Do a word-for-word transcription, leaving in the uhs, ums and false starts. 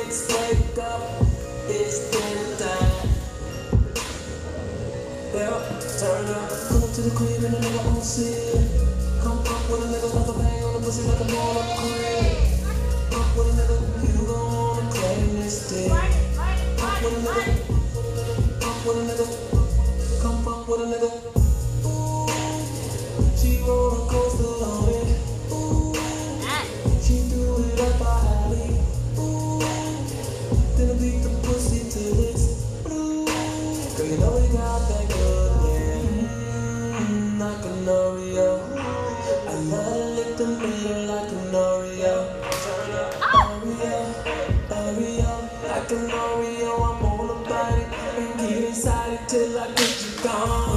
Let's wake up, it's dinner time. Well, turn up, pull up to the crib and a nigga won't sit. Come up with a nigga like a bang on the pussy like a ball up crib. Up with a nigga, you gon' wanna claim this dick. Up with a nigga, up with a nigga, come up with a nigga. Ooh, she roller coaster on it. Ooh, she threw it up our alley. Ooh, then I beat the pussy till it's blue. Girl, you know we got that good, yeah. Mm, like an Oreo. I love to lick the middle like an Oreo. Turn up, Oreo, Oreo, like an Oreo. I'm all about it and get excited till I get you gone.